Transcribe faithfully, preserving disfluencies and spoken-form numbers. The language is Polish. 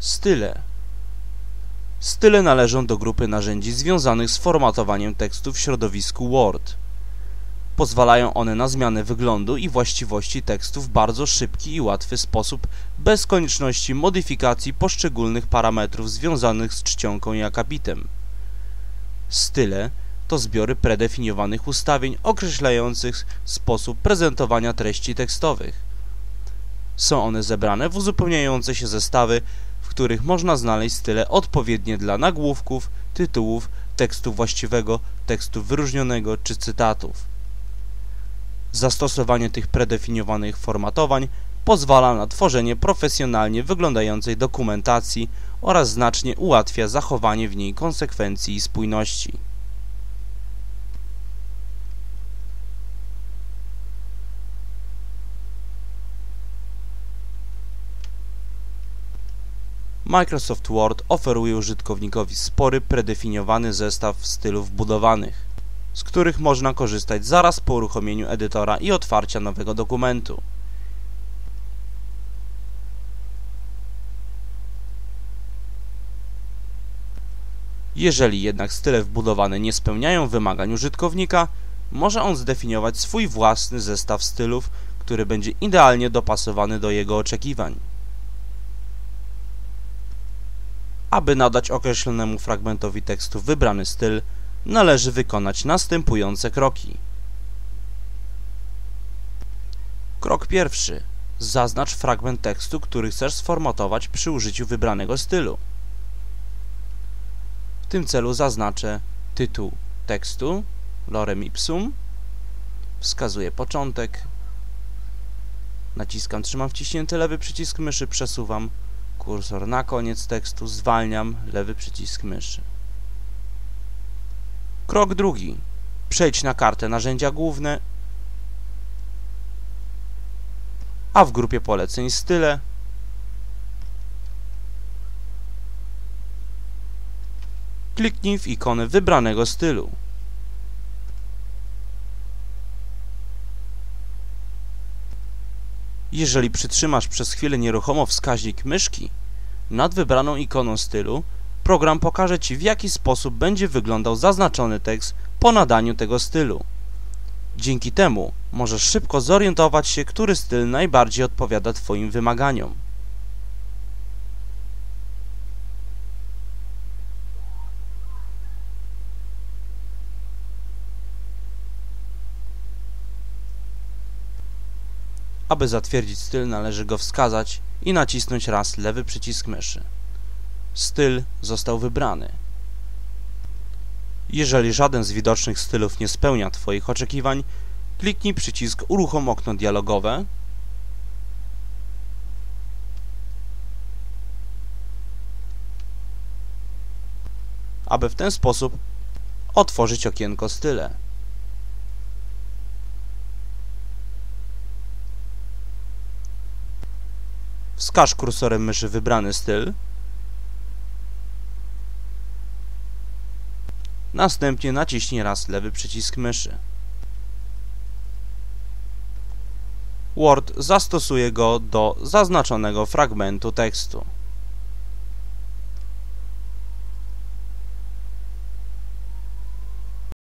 Style. Style należą do grupy narzędzi związanych z formatowaniem tekstu w środowisku Word. Pozwalają one na zmianę wyglądu i właściwości tekstu w bardzo szybki i łatwy sposób, bez konieczności modyfikacji poszczególnych parametrów związanych z czcionką i akapitem. Style to zbiory predefiniowanych ustawień określających sposób prezentowania treści tekstowych. Są one zebrane w uzupełniające się zestawy, w których można znaleźć style odpowiednie dla nagłówków, tytułów, tekstu właściwego, tekstu wyróżnionego czy cytatów. Zastosowanie tych predefiniowanych formatowań pozwala na tworzenie profesjonalnie wyglądającej dokumentacji oraz znacznie ułatwia zachowanie w niej konsekwencji i spójności. Microsoft Word oferuje użytkownikowi spory, predefiniowany zestaw stylów budowanych, z których można korzystać zaraz po uruchomieniu edytora i otwarcia nowego dokumentu. Jeżeli jednak style wbudowane nie spełniają wymagań użytkownika, może on zdefiniować swój własny zestaw stylów, który będzie idealnie dopasowany do jego oczekiwań. Aby nadać określonemu fragmentowi tekstu wybrany styl, należy wykonać następujące kroki. Krok pierwszy. Zaznacz fragment tekstu, który chcesz sformatować przy użyciu wybranego stylu. W tym celu zaznaczę tytuł tekstu, lorem ipsum, wskazuję początek, naciskam, trzymam wciśnięty lewy przycisk myszy, przesuwam kursor na koniec tekstu, zwalniam, lewy przycisk myszy. Krok drugi. Przejdź na kartę narzędzia główne, a w grupie poleceń style kliknij w ikonę wybranego stylu. Jeżeli przytrzymasz przez chwilę nieruchomo wskaźnik myszki nad wybraną ikoną stylu, program pokaże Ci, w jaki sposób będzie wyglądał zaznaczony tekst po nadaniu tego stylu. Dzięki temu możesz szybko zorientować się, który styl najbardziej odpowiada Twoim wymaganiom. Aby zatwierdzić styl, należy go wskazać i nacisnąć raz lewy przycisk myszy. Styl został wybrany. Jeżeli żaden z widocznych stylów nie spełnia Twoich oczekiwań, kliknij przycisk Uruchom okno dialogowe aby w ten sposób otworzyć okienko Style. Wskaż kursorem myszy wybrany styl, następnie naciśnij raz lewy przycisk myszy. Word zastosuje go do zaznaczonego fragmentu tekstu.